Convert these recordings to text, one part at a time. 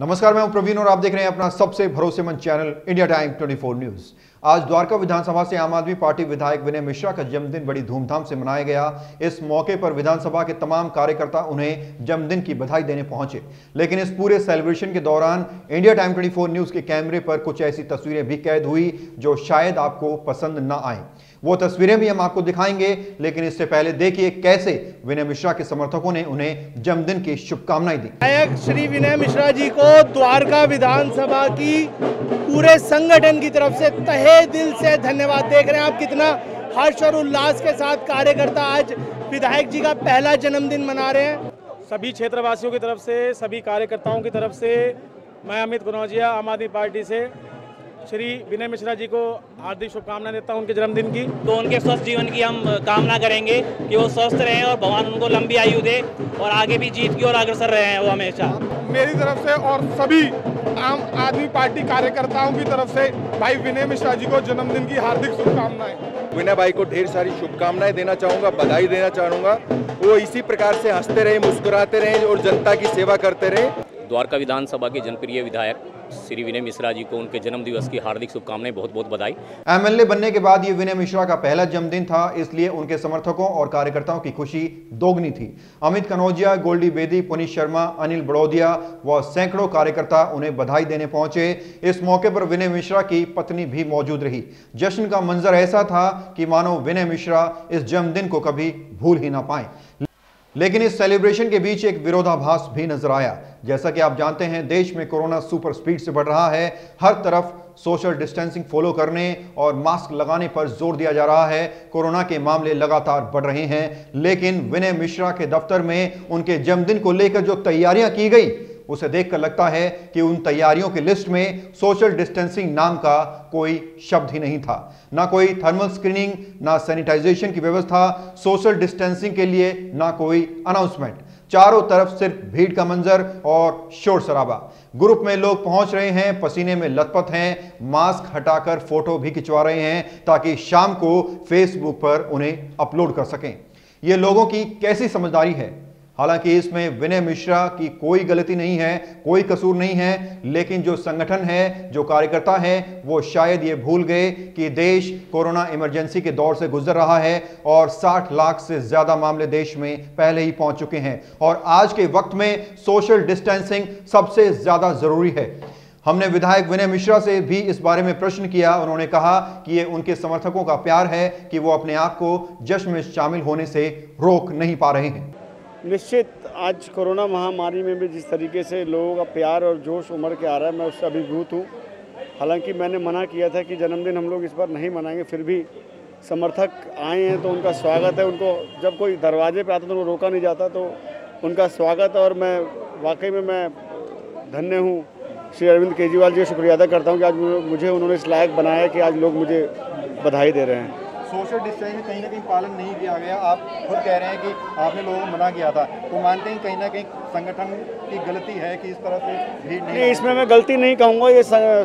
नमस्कार, मैं हूं प्रवीण और आप देख रहे हैं अपना सबसे भरोसेमंद चैनल इंडिया टाइम 24 न्यूज। आज द्वारका विधानसभा से आम आदमी पार्टी विधायक विनय मिश्रा का जन्मदिन बड़ी धूमधाम से मनाया गया। इस मौके पर विधानसभा के तमाम कार्यकर्ता उन्हें जन्मदिन की बधाई देने पहुंचे, लेकिन इस पूरे सेलिब्रेशन के दौरान इंडिया टाइम 24 न्यूज के कैमरे पर कुछ ऐसी तस्वीरें भी कैद हुई जो शायद आपको पसंद न आए। वो तस्वीरें भी हम आपको दिखाएंगे, लेकिन इससे पहले देखिए कैसे विनय मिश्रा के समर्थकों ने उन्हें जन्मदिन की शुभकामनाएं दी। विधायक श्री विनय मिश्रा जी को द्वारका विधानसभा की पूरे संगठन की तरफ से तहे दिल से धन्यवाद। देख रहे हैं आप कितना हर्ष और उल्लास के साथ कार्यकर्ता आज विधायक जी का पहला जन्मदिन मना रहे हैं। सभी क्षेत्रवासियों की तरफ से, सभी कार्यकर्ताओं की तरफ से मैं अमित कनौजिया आम आदमी पार्टी से श्री विनय मिश्रा जी को हार्दिक शुभकामनाएं देता हूं उनके जन्मदिन की। तो उनके स्वस्थ जीवन की हम कामना करेंगे कि वो स्वस्थ रहें और भगवान उनको लंबी आयु दे और आगे भी जीत की ओर अग्रसर रहे हैं वो हमेशा। मेरी तरफ से और सभी आम आदमी पार्टी कार्यकर्ताओं की तरफ से भाई विनय मिश्रा जी को जन्मदिन की हार्दिक शुभकामनाएं। विनय भाई को ढेर सारी शुभकामनाएं देना चाहूँगा, बधाई देना चाहूँगा। वो इसी प्रकार से हंसते रहे, मुस्कुराते रहे और जनता की सेवा करते रहे। द्वारका विधानसभा के जनप्रिय विधायक श्री विनय मिश्रा जी को उनके जन्म दिवस की हार्दिक शुभकामनाएं, बहुत बहुत बधाई। एमएलए बनने के बाद ये विनय मिश्रा का पहला जन्मदिन था, इसलिए उनके समर्थकों और कार्यकर्ताओं की खुशी दोगुनी थी। अमित कनौजिया, गोल्डी बेदी, पुनीत शर्मा, अनिल बड़ौदिया व सैकड़ों कार्यकर्ता उन्हें बधाई देने पहुंचे। इस मौके पर विनय मिश्रा की पत्नी भी मौजूद रही। जश्न का मंजर ऐसा था कि मानो विनय मिश्रा इस जन्मदिन को कभी भूल ही ना पाए। लेकिन इस सेलिब्रेशन के बीच एक विरोधाभास भी नजर आया। जैसा कि आप जानते हैं, देश में कोरोना सुपर स्पीड से बढ़ रहा है। हर तरफ सोशल डिस्टेंसिंग फॉलो करने और मास्क लगाने पर जोर दिया जा रहा है। कोरोना के मामले लगातार बढ़ रहे हैं, लेकिन विनय मिश्रा के दफ्तर में उनके जन्मदिन को लेकर जो तैयारियां की गई, उसे देखकर लगता है कि उन तैयारियों की लिस्ट में सोशल डिस्टेंसिंग नाम का कोई शब्द ही नहीं था। ना कोई थर्मल स्क्रीनिंग, ना सैनिटाइजेशन की व्यवस्था, सोशल डिस्टेंसिंग के लिए ना कोई अनाउंसमेंट। चारों तरफ सिर्फ भीड़ का मंजर और शोर शराबा। ग्रुप में लोग पहुंच रहे हैं, पसीने में लथपथ हैं, मास्क हटाकर फोटो भी खिंचवा रहे हैं ताकि शाम को फेसबुक पर उन्हें अपलोड कर सकें। ये लोगों की कैसी समझदारी है। हालांकि इसमें विनय मिश्रा की कोई गलती नहीं है, कोई कसूर नहीं है, लेकिन जो संगठन है, जो कार्यकर्ता है, वो शायद ये भूल गए कि देश कोरोना इमरजेंसी के दौर से गुजर रहा है और 60 लाख से ज्यादा मामले देश में पहले ही पहुंच चुके हैं और आज के वक्त में सोशल डिस्टेंसिंग सबसे ज्यादा जरूरी है। हमने विधायक विनय मिश्रा से भी इस बारे में प्रश्न किया। उन्होंने कहा कि ये उनके समर्थकों का प्यार है कि वो अपने आप को जश्न में शामिल होने से रोक नहीं पा रहे हैं। निश्चित आज कोरोना महामारी में भी जिस तरीके से लोगों का प्यार और जोश उमड़ के आ रहा है, मैं उससे अभिभूत हूँ। हालांकि मैंने मना किया था कि जन्मदिन हम लोग इस बार नहीं मनाएंगे, फिर भी समर्थक आए हैं तो उनका स्वागत है। उनको जब कोई दरवाजे पे आता तो उनको रोका नहीं जाता, तो उनका स्वागत है। और मैं वाकई में मैं धन्य हूँ श्री अरविंद केजरीवाल जी का शुक्रिया अदा करता हूँ कि आज मुझे उन्होंने इस लायक बनाया कि आज लोग मुझे बधाई दे रहे हैं। सोशल डिस्टेंसिंग कहीं ना कहीं पालन नहीं किया गया। आप खुद कह रहे हैं कि आपने लोगों को मना किया था, तो मानते हैं कहीं ना कहीं संगठन की गलती है कि इस तरह से भीड़ नहीं। इसमें मैं गलती नहीं कहूँगा, ये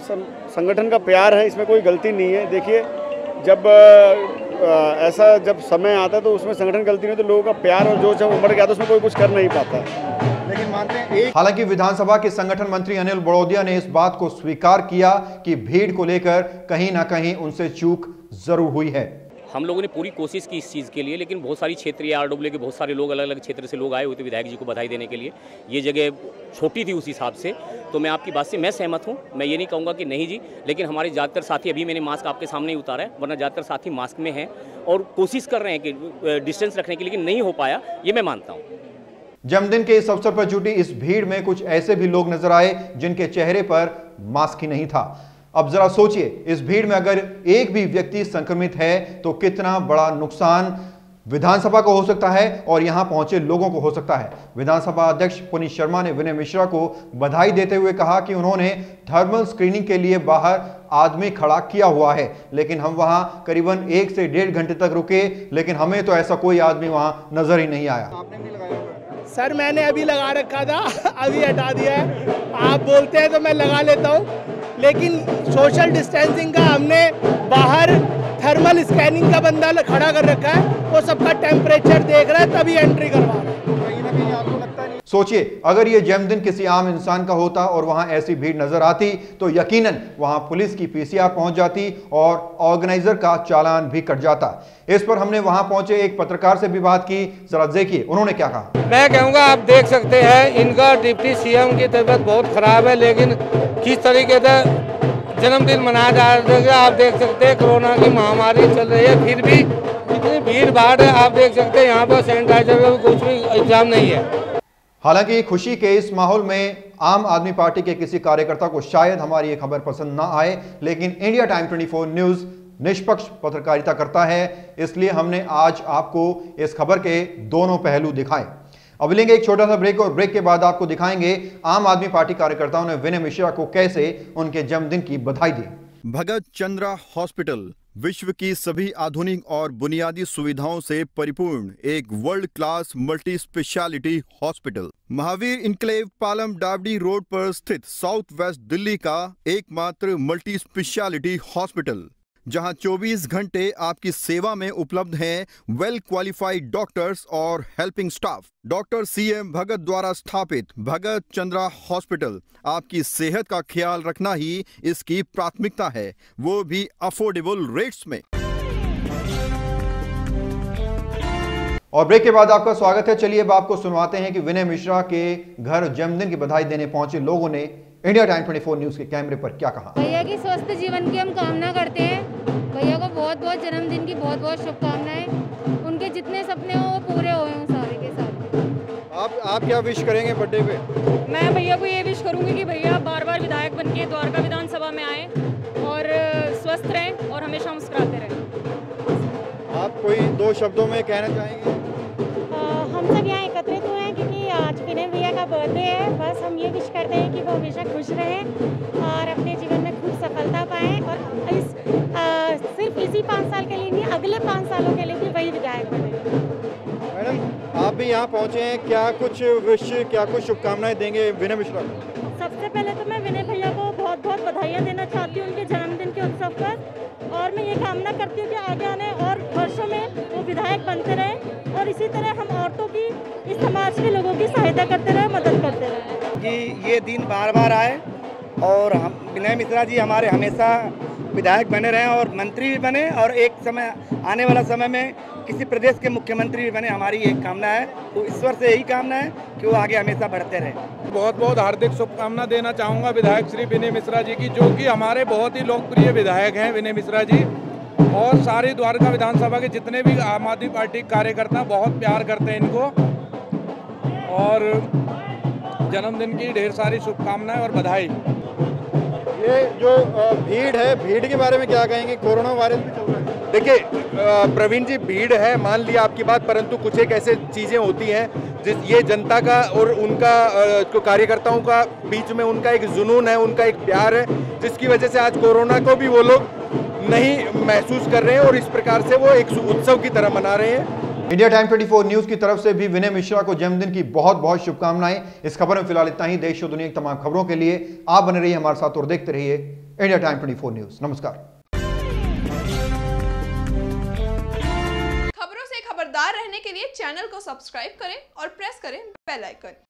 संगठन का प्यार है, इसमें कोई गलती नहीं है। देखिए, जब ऐसा जब समय आता है तो उसमें संगठन गलती नहीं, तो लोगों का प्यार और जोश उमड़ गया तो उसमें कोई कुछ कर नहीं पाता। लेकिन मानते हैं हालांकि विधानसभा के संगठन मंत्री अनिल बड़ौदिया ने इस बात को स्वीकार किया कि भीड़ को लेकर कहीं ना कहीं उनसे चूक जरूर हुई है। हम लोगों ने पूरी कोशिश की इस चीज़ के लिए, लेकिन बहुत सारी क्षेत्रीय आरडब्ल्यू के बहुत सारे लोग अलग अलग क्षेत्र से लोग आए हुए थे विधायक जी को बधाई देने के लिए। ये जगह छोटी थी उस हिसाब से, तो मैं आपकी बात से मैं सहमत हूँ। मैं ये नहीं कहूँगा कि नहीं जी, लेकिन हमारे ज़्यादातर साथी, अभी मैंने मास्क आपके सामने ही उतारा है, वरना ज़्यादातर साथी मास्क में हैं और कोशिश कर रहे हैं कि डिस्टेंस रखने की, लेकिन नहीं हो पाया, ये मैं मानता हूँ। जन्मदिन के इस अवसर पर जुटी इस भीड़ में कुछ ऐसे भी लोग नजर आए जिनके चेहरे पर मास्क ही नहीं था। अब जरा सोचिए, इस भीड़ में अगर एक भी व्यक्ति संक्रमित है तो कितना बड़ा नुकसान विधानसभा को हो सकता है और यहां पहुंचे लोगों को हो सकता है। विधानसभा अध्यक्ष पुनीत शर्मा ने विनय मिश्रा को बधाई देते हुए कहा कि उन्होंने थर्मल स्क्रीनिंग के लिए बाहर आदमी खड़ा किया हुआ है, लेकिन हम वहां करीबन 1 से 1.5 घंटे तक रुके, लेकिन हमें तो ऐसा कोई आदमी वहां नजर ही नहीं आया। आपने भी लगाया? सर, मैंने अभी लगा रखा था, अभी हटा दिया है। आप बोलते हैं तो मैं लगा लेता हूँ, लेकिन सोशल डिस्टेंसिंग का हमने बाहर थर्मल स्कैनिंग का बंदा खड़ा कर रखा है, वो सबका टेम्परेचर देख रहा है तभी एंट्री करवा रहा है। कहीं ना कहीं आपको लगता नहीं सोचिए, अगर ये जन्मदिन किसी आम इंसान का होता और वहां ऐसी भीड़ नजर आती तो यकीनन वहां पुलिस की पीसीआर पहुंच जाती और ऑर्गेनाइजर का चालान भी कट जाता। इस पर हमने वहां पहुंचे एक पत्रकार से भी बात की, जरा देखिए उन्होंने क्या कहा। मैं कहूँगा, आप देख सकते हैं इनका डिप्टी सीएम की तबीयत बहुत खराब है, लेकिन किस तरीके से जन्मदिन मनाया जा रहा है आप देख सकते हैं। कोरोना की महामारी चल रही है, फिर भी इतनी भीड़ भाड़ है, आप देख सकते हैं यहाँ पर सैनिटाइजर का कुछ भी इंतजाम नहीं है। हालांकि खुशी के इस माहौल में आम आदमी पार्टी के किसी कार्यकर्ता को शायद हमारी ये खबर पसंद ना आए, लेकिन इंडिया टाइम 24 न्यूज निष्पक्ष पत्रकारिता करता है, इसलिए हमने आज आपको इस खबर के दोनों पहलू दिखाए। अब लेंगे एक छोटा सा ब्रेक और ब्रेक के बाद आपको दिखाएंगे आम आदमी पार्टी कार्यकर्ताओं ने विनय मिश्रा को कैसे उनके जन्मदिन की बधाई दी। भगत चंद्रा हॉस्पिटल विश्व की सभी आधुनिक और बुनियादी सुविधाओं से परिपूर्ण एक world class multi speciality hospital, Mahavir enclave Palam डावडी रोड पर स्थित साउथ वेस्ट दिल्ली का एकमात्र मल्टी स्पेशलिटी हॉस्पिटल, जहां 24 घंटे आपकी सेवा में उपलब्ध हैं वेल क्वालिफाइड डॉक्टर्स और helping staff. Doctor CM Bhagat द्वारा स्थापित भगत चंद्रा हॉस्पिटल आपकी सेहत का ख्याल रखना ही इसकी प्राथमिकता है, वो भी अफोर्डेबल रेट्स में। और ब्रेक के बाद आपका स्वागत है। चलिए अब आपको सुनवाते हैं कि विनय मिश्रा के घर जन्मदिन की बधाई देने पहुंचे लोगों ने इंडिया टाइम 24 न्यूज के कैमरे पर क्या कहा। भैया की स्वस्थ जीवन की हम कामना करते हैं। भैया को बहुत बहुत जन्मदिन की बहुत बहुत शुभकामनाएं। उनके जितने सपने हो वो पूरे हुए हों सारे के सारे। आप क्या विश करेंगे बर्थडे पे? मैं भैया को ये विश करूंगी कि भैया बार बार विधायक बन के द्वारका विधानसभा में आए और स्वस्थ रहें और हमेशा मुस्कुराते रहें। आप कोई दो शब्दों में कहना चाहेंगे? हम सब यहाँ एकत्रित हुए हैं क्योंकि आज विनय भैया का बर्थडे है। बस हम ये विश करते हैं कि वो हमेशा खुश रहें और अपने जीवन में खूब सफलता पाएं और सिर्फ इसी 5 साल के लिए नहीं, अगले 5 सालों के लिए भी वही विधायक बने। मैडम, आप भी यहाँ पहुँचे हैं, क्या कुछ विश, क्या कुछ शुभकामनाएं देंगे विनय मिश्रा को? सबसे पहले तो मैं विनय भैया को बहुत बहुत बधाइयाँ देना चाहती हूँ उनके जन्मदिन के उत्सव पर, और मैं ये कामना करती हूँ कि आगे आने और वर्षों में वो विधायक बनते रहें और इसी तरह हम औरतों की, इस समाज के लोगों की सहायता करते रहे, मदद करते रहे। कि ये दिन बार बार आए और हम विनय मिश्रा जी हमारे हमेशा विधायक बने रहें और मंत्री भी बने और एक समय आने वाला समय में किसी प्रदेश के मुख्यमंत्री भी बने, हमारी एक कामना है। तो ईश्वर से यही कामना है कि वो आगे हमेशा बढ़ते रहें। बहुत बहुत हार्दिक शुभकामना देना चाहूँगा विधायक श्री विनय मिश्रा जी की, जो कि हमारे बहुत ही लोकप्रिय विधायक हैं विनय मिश्रा जी, और सारी द्वारका विधानसभा के जितने भी आम आदमी पार्टी कार्यकर्ता बहुत प्यार करते हैं इनको, और जन्मदिन की ढेर सारी शुभकामनाएं और बधाई। ये जो भीड़ है, भीड़ के बारे में क्या कहेंगे? कोरोना वायरस भी चल रहा है। देखिए प्रवीण जी, भीड़ है, मान लिया आपकी बात, परंतु कुछ एक ऐसे चीज़ें होती हैं जिस ये जनता का और उनका जो कार्यकर्ताओं का बीच में उनका एक जुनून है, उनका एक प्यार है, जिसकी वजह से आज कोरोना को भी वो लोग नहीं महसूस कर रहे हैं और इस प्रकार से वो एक उत्सव की तरह मना रहे हैं। इंडिया टाइम 24 न्यूज की तरफ से भी विनय मिश्रा को जन्मदिन की बहुत बहुत शुभकामनाएं। इस खबर में फिलहाल इतना ही। देश और दुनिया की तमाम खबरों के लिए आप बने रहिए हमारे साथ और देखते रहिए इंडिया टाइम 24 न्यूज। नमस्कार। खबरों से खबरदार रहने के लिए चैनल को सब्सक्राइब करें और प्रेस करें बेल आइकन।